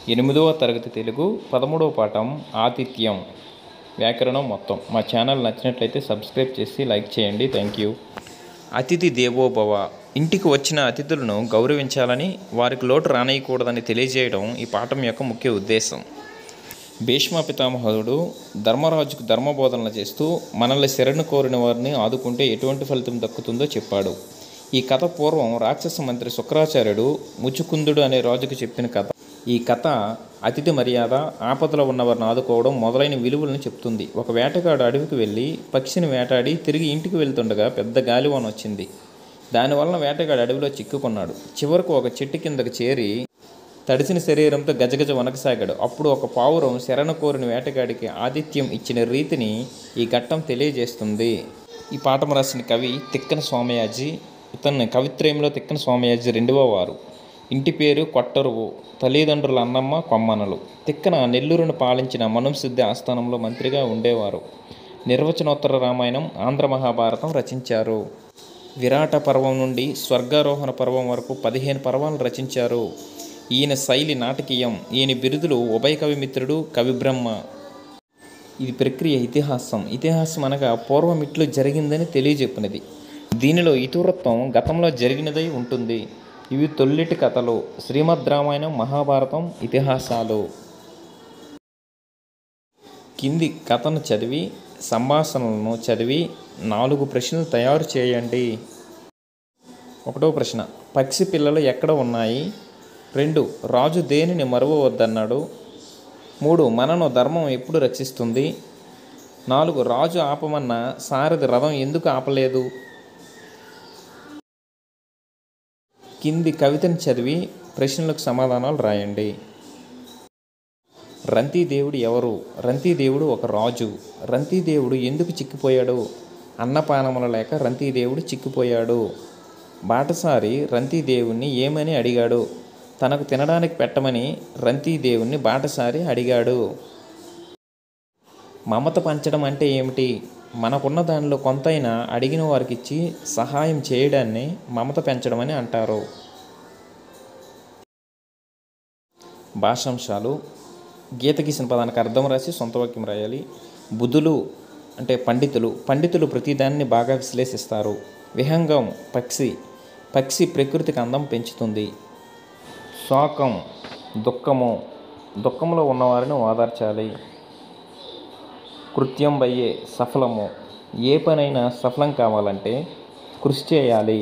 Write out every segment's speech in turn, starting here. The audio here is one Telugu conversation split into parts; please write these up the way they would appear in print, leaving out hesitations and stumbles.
8వ తరగతి తెలుగు 13వ పాఠం ఆతిథ్యం వ్యాకరణం మొత్తం. మా ఛానల్ నచ్చినట్లయితే సబ్స్క్రైబ్ చేసి లైక్ చేయండి. Thank you. అతిథి దేవో భవ. ఇంటికి వచ్చిన అతిథులను గౌరవించాలని, వారికి లోటు రానియకూడదని తెలియజేయడం ఈ పాఠం యొక్క ముఖ్య ఉద్దేశం. భీష్మ పితామహుడు ధర్మరాజుకు ధర్మబోధనలు చేస్తూ మనల్ని శరణు కోరిన వారిని ఆదుకుంటే ఎటువంటి ఫలితం దక్కుతుందో చెప్పాడు. ఈ కథ పూర్వం రాక్షస మంత్రి శుక్రాచార్యుడు ముచుకుందుడు అనే రాజుకు చెప్పిన కథ. ఈ కథ అతిథి మర్యాద, ఆపదలో ఉన్నవారిని ఆదుకోవడం మొదలైన విలువలను చెప్తుంది. ఒక వేటగాడు అడవికి వెళ్ళి పక్షిని వేటాడి తిరిగి ఇంటికి వెళ్తుండగా పెద్ద గాలివాన వచ్చింది. దానివలన వేటగాడు అడవిలో చిక్కుకున్నాడు. చివరకు ఒక చెట్టు కిందకు చేరి తడిసిన శరీరంతో గజగజ వనకసాగాడు. అప్పుడు ఒక పావురం శరణ కోరిన వేటగాడికి ఆతిథ్యం ఇచ్చిన రీతిని ఈ ఘట్టం తెలియజేస్తుంది. ఈ పాఠం రాసిన కవి తిక్కన సోమయాజి. ఇతన్ని కవిత్రయంలో తిక్కన సోమయాజి 2వ వారు. ఇంటి పేరు కొట్టరువు. తల్లిదండ్రుల అన్నమ్మ కొమ్మనలు. తిక్కన నెల్లూరును పాలించిన మనుంసిద్ధి ఆస్థానంలో మంత్రిగా ఉండేవారు. నిర్వచనోత్తర రామాయణం, ఆంధ్ర మహాభారతం రచించారు. విరాట పర్వం నుండి స్వర్గారోహణ పర్వం వరకు 15 పర్వాలను రచించారు. ఈయన శైలి నాటకీయం. ఈయన బిరుదులు ఉభయ కవిమిత్రుడు, కవిబ్రహ్మ. ఇది ప్రక్రియ ఇతిహాసం. ఇతిహాసం అనగా పూర్వం ఇట్లు జరిగిందని తెలియజెప్పినది. దీనిలో ఇతివృత్తం గతంలో జరిగినదై ఉంటుంది. ఇవి తొల్లిటి కథలు. శ్రీమద్ రామాయణం, మహాభారతం ఇతిహాసాలు. కింది కథను చదివి సంభాషణలను చదివి 4 ప్రశ్నలు తయారు చేయండి. 1వ ప్రశ్న, పక్షి పిల్లలు ఎక్కడ ఉన్నాయి? 2, రాజు దేనిని మరువవద్దన్నాడు? 3, మనను ధర్మం ఎప్పుడు రక్షిస్తుంది? 4, రాజు ఆపమన్న సారథి రథం ఎందుకు ఆపలేదు? కింది కవితను చదివి ప్రశ్నలకు సమాధానాలు రాయండి. రంతిదేవుడు ఎవరు? రంతిదేవుడు ఒక రాజు. రంతిదేవుడు ఎందుకు చిక్కిపోయాడు? అన్నపానముల లేక రంతిదేవుడు చిక్కిపోయాడు. బాటసారి రంతిదేవుణ్ణి ఏమని అడిగాడు? తనకు తినడానికి పెట్టమని రంతిదేవుణ్ణి బాటసారి అడిగాడు. మమత పంచడం అంటే ఏమిటి? మనకున్న దానిలో కొంతైనా అడిగిన వారికి ఇచ్చి సహాయం చేయడాన్ని మమత పెంచడం అని అంటారు. భాషాంశాలు. గీత గీసిన పదానికి అర్థం రాసి సొంత వాక్యం రాయాలి. బుధులు అంటే పండితులు. పండితులు ప్రతిదాన్ని బాగా విశ్లేషిస్తారు. విహంగం పక్షి. పక్షి ప్రకృతికి అందం పెంచుతుంది. శోకం దుఃఖము. దుఃఖంలో ఉన్నవారిని ఓదార్చాలి. కృత్యం వయ్యే సఫలము. ఏ పనైనా సఫలం కావాలంటే కృషి చేయాలి.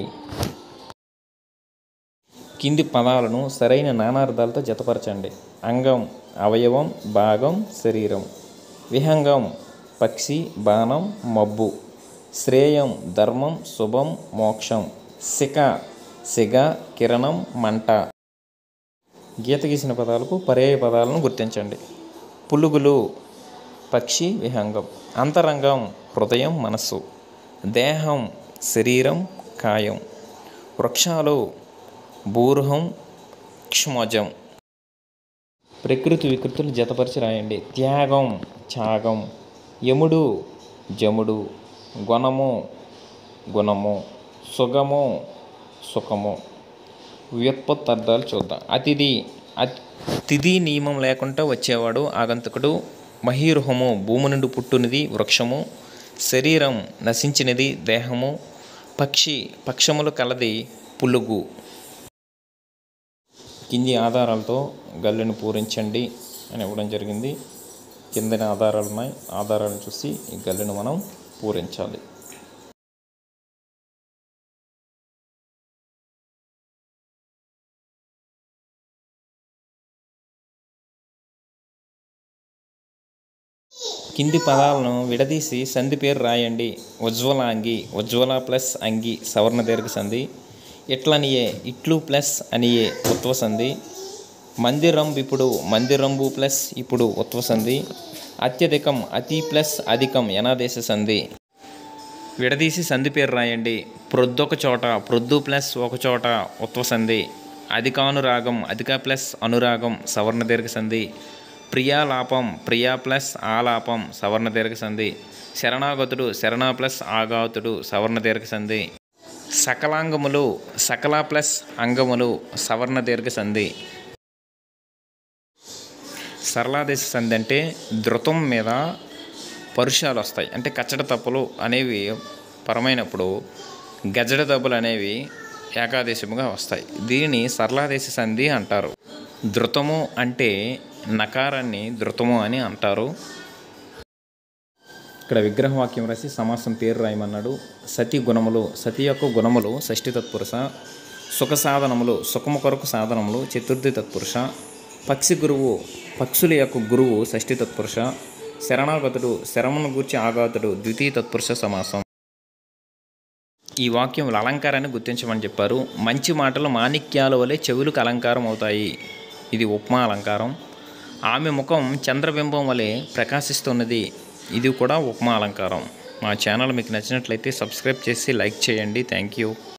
కింది పదాలను సరైన నానార్థాలతో జతపరచండి. అంగం అవయవం, భాగం, శరీరం. విహంగం పక్షి, బాణం, మబ్బు. శ్రేయం ధర్మం, శుభం, మోక్షం. శిఖ సిగ, కిరణం, మంట. గీత గీసిన పదాలకు పర్యాయ పదాలను గుర్తించండి. పులుగులు పక్షి, విహంగం. అంతరంగం హృదయం, మనస్సు. దేహం శరీరం, కాయం. వృక్షాలు భూర్హం, క్ష్మజం. ప్రకృతి వికృతులు జతపరిచి రాయండి. త్యాగం త్యాగం. యముడు జముడు. గుణము గుణము. సుగము సుఖము. వ్యుత్పత్తార్థాలు చూద్దాం. తిథి నియమం లేకుండా వచ్చేవాడు ఆగంతుకుడు. మహీరుహము భూమి నుండి పుట్టునిది, వృక్షము. శరీరం నశించినది, దేహము. పక్షి పక్షములు కలది, పులుగు. కింది ఆధారాలతో గల్లెను పూరించండి అని ఇవ్వడం జరిగింది. కిందని ఆధారాలు ఉన్నాయి. ఆధారాలను చూసి ఈ గల్లెను మనం పూరించాలి. కింది పదాలను విడదీసి సంధి పేరు రాయండి. ఉజ్వలాంగి. ఉజ్వల ప్లస్ అంగి సవర్ణ దీర్ఘ సంధి. ఇట్లనియే ఇట్లు ప్లస్ అనియే ఉత్వ సంధి. మందిరం ఇప్పుడు మందిరంబు ప్లస్ ఇప్పుడు ఉత్వ సంధి. అత్యధికం అతి ప్లస్ అధికం యనాదేశ సంధి. విడదీసి సంధి పేరు రాయండి. ప్రొద్దొక చోట ప్రొద్దు ప్లస్ ఒక చోట ఉత్వ సంధి. అధికానురాగం అధిక ప్లస్ అనురాగం సవర్ణ దీర్ఘ సంధి. ప్రియాలాపం ప్రియా ప్లస్ ఆలాపం సవర్ణ దీర్ఘ సంధి. శరణాగతుడు శరణ ప్లస్ ఆగాతుడు సవర్ణ దీర్ఘ సంధి. సకలాంగములు సకల ప్లస్ అంగములు సవర్ణ దీర్ఘ సంధి. సరళాదేశ సంధి అంటే ధృతం మీద పరుషాలు వస్తాయి. అంటే కచ్చడ తప్పులు అనేవి పరమైనప్పుడు గజడ దెబ్బలు అనేవి ఏకాదేశముగా వస్తాయి. దీనిని సరళాదేశ సంధి అంటారు. ధృతము అంటే నకారాన్ని ధృతము అని అంటారు. ఇక్కడ విగ్రహవాక్యం రాసి సమాసం పేరు రాయమన్నాడు. సతి గుణములు, సతి యొక్క గుణములు షష్ఠి తత్పురుష. సుఖ సాధనములు, సుఖము కొరకు సాధనములు చతుర్థి తత్పురుష. పక్షి గురువు, పక్షుల యొక్క గురువు షష్ఠి తత్పురుష. శరణాగతుడు, శరమును గూర్చి ఆఘాతుడు ద్వితీయ తత్పురుష సమాసం. ఈ వాక్యములు అలంకారాన్ని గుర్తించమని చెప్పారు. మంచి మాటలు మాణిక్యాల వలె చెవులకు అలంకారం అవుతాయి. ఇది ఉపమా అలంకారం. ఆమె ముఖం చంద్రబింబం వలె ప్రకాశిస్తున్నది. ఇది కూడా ఉపమా అలంకారం. మా ఛానల్ మీకు నచ్చినట్లయితే సబ్స్క్రైబ్ చేసి లైక్ చేయండి. Thank you.